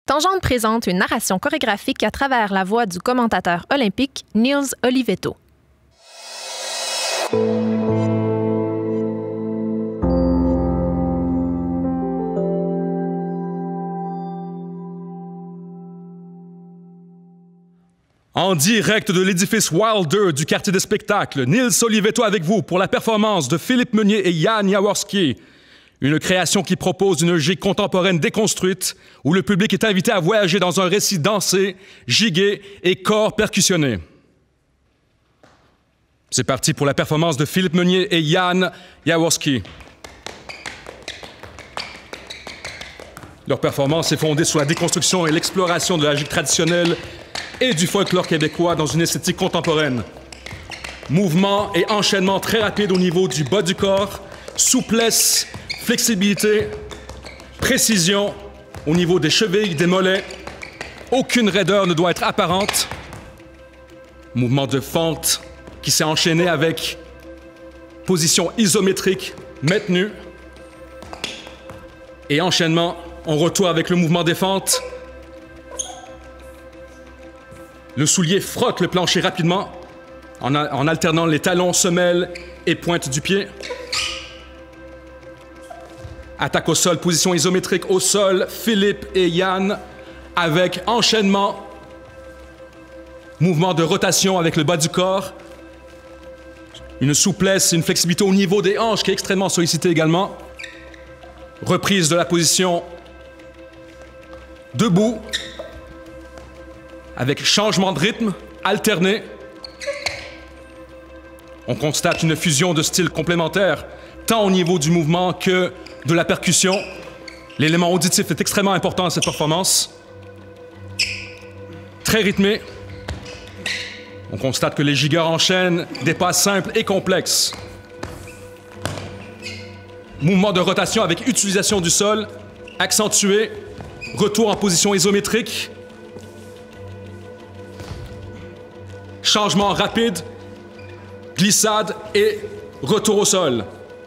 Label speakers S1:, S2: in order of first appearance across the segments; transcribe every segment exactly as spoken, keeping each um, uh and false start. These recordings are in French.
S1: Tangente présente une narration chorégraphique à travers la voix du commentateur olympique Niels Olivetto.
S2: En direct de l'édifice Wilder du quartier des spectacles, Niels Olivetto avec vous pour la performance de Philippe Meunier et Jan Jaworski. Une création qui propose une gigue contemporaine déconstruite où le public est invité à voyager dans un récit dansé, gigué et corps percussionné. C'est parti pour la performance de Philippe Meunier et Jan Jaworski. Leur performance est fondée sur la déconstruction et l'exploration de la gigue traditionnelle et du folklore québécois dans une esthétique contemporaine. Mouvements et enchaînements très rapides au niveau du bas du corps, souplesse, flexibilité, précision au niveau des chevilles, des mollets. Aucune raideur ne doit être apparente. Mouvement de fente qui s'est enchaîné avec position isométrique maintenue. Et enchaînement, on retourne avec le mouvement des fentes. Le soulier frotte le plancher rapidement en, a, en alternant les talons, semelles et pointe du pied. Attaque au sol, position isométrique au sol, Philippe et Jan avec enchaînement. Mouvement de rotation avec le bas du corps. Une souplesse, une flexibilité au niveau des hanches qui est extrêmement sollicitée également. Reprise de la position debout. Avec changement de rythme alterné. On constate une fusion de styles complémentaires, tant au niveau du mouvement que de la percussion. L'élément auditif est extrêmement important à cette performance. Très rythmé. On constate que les gigueurs enchaînent des pas simples et complexes. Mouvement de rotation avec utilisation du sol, accentué. Retour en position isométrique. Changement rapide, glissade et retour au sol.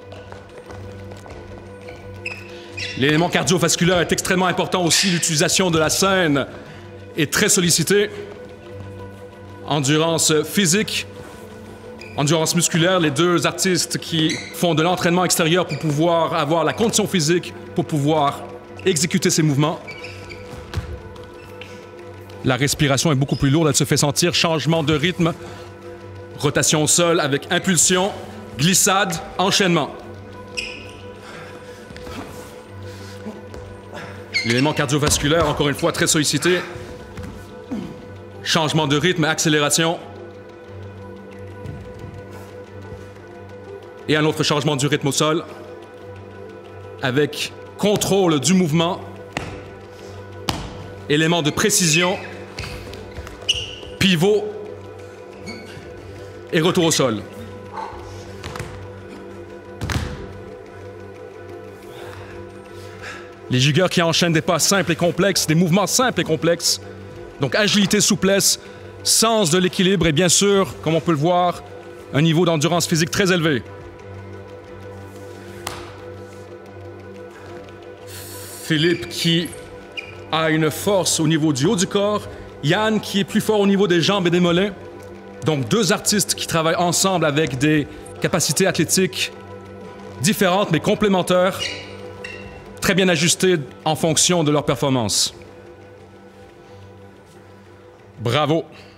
S2: L'élément cardiovasculaire est extrêmement important aussi. L'utilisation de la scène est très sollicitée. Endurance physique, endurance musculaire, les deux artistes qui font de l'entraînement extérieur pour pouvoir avoir la condition physique pour pouvoir exécuter ces mouvements. La respiration est beaucoup plus lourde, elle se fait sentir. Changement de rythme, rotation au sol avec impulsion, glissade, enchaînement. L'élément cardiovasculaire, encore une fois, très sollicité. Changement de rythme, accélération. Et un autre changement du rythme au sol avec contrôle du mouvement. Élément de précision. Pivot et retour au sol. Les gigueurs qui enchaînent des pas simples et complexes, des mouvements simples et complexes. Donc agilité, souplesse, sens de l'équilibre et bien sûr, comme on peut le voir, un niveau d'endurance physique très élevé. Philippe qui a une force au niveau du haut du corps. Jan qui est plus fort au niveau des jambes et des mollets. Donc deux artistes qui travaillent ensemble avec des capacités athlétiques différentes mais complémentaires, très bien ajustées en fonction de leur performance. Bravo!